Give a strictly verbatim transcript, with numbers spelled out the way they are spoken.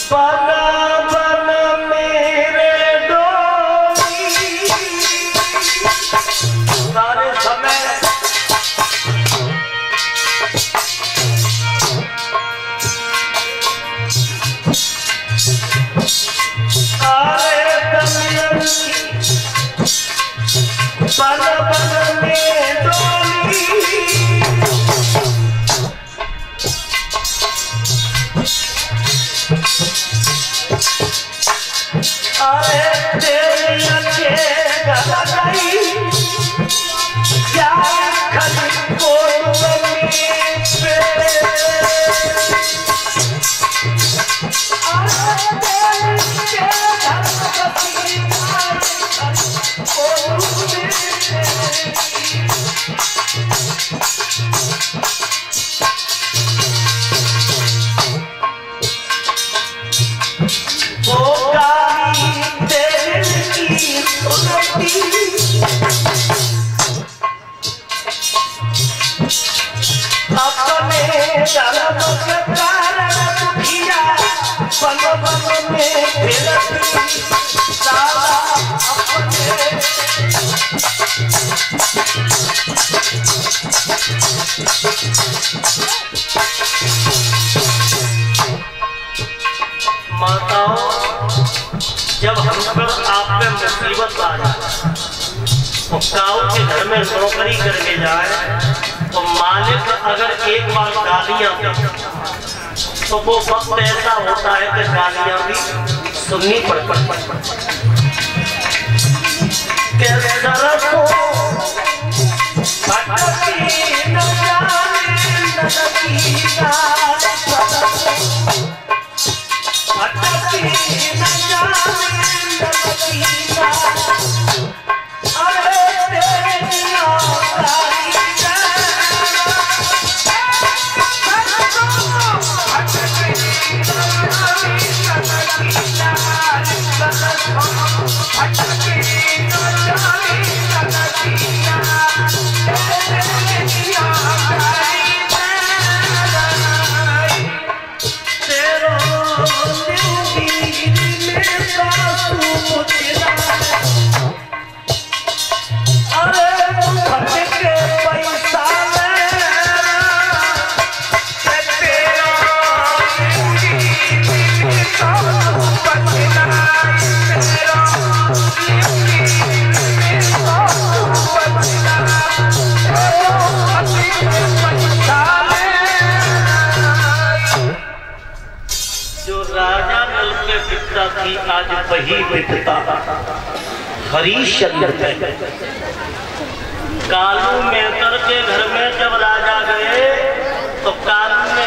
बना बना मेरे डोली सारे समय सारे दमयंती बना बना मेरे डोली अरे तेरी अच्छे गलाई क्या खली को पे अरे तेरी अपने जन्म के कारण दुखिया बन बन में फिरती सारा अपने माताओं जब हम पर आप पे मुसीबत आ जाए तो काऊ के घर में नौकरी करके जाए तो मालिक अगर एक बार गालियां दे तो वो वक्त ऐसा होता है कि गालियां भी सुननी पड़ती थी आज वही विपता हरिश्चंद्र कालू मेहतर के घर में जब राजा गए तो कालू